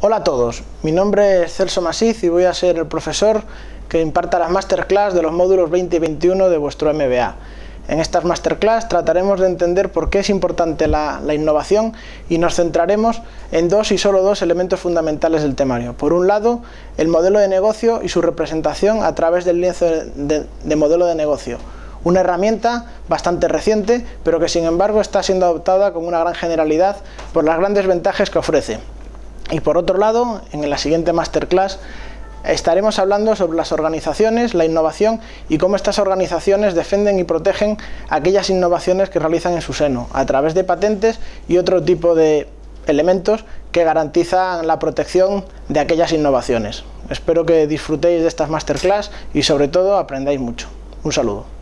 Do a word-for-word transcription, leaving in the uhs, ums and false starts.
Hola a todos, mi nombre es Celso Masíz y voy a ser el profesor que imparta las masterclass de los módulos veinte y veintiuno de vuestro M B A. En estas masterclass trataremos de entender por qué es importante la, la innovación y nos centraremos en dos y solo dos elementos fundamentales del temario. Por un lado, el modelo de negocio y su representación a través del lienzo de, de, de modelo de negocio. Una herramienta bastante reciente, pero que sin embargo está siendo adoptada con una gran generalidad por las grandes ventajas que ofrece. Y por otro lado, en la siguiente masterclass estaremos hablando sobre las organizaciones, la innovación y cómo estas organizaciones defienden y protegen aquellas innovaciones que realizan en su seno, a través de patentes y otro tipo de elementos que garantizan la protección de aquellas innovaciones. Espero que disfrutéis de estas masterclass y sobre todo aprendáis mucho. Un saludo.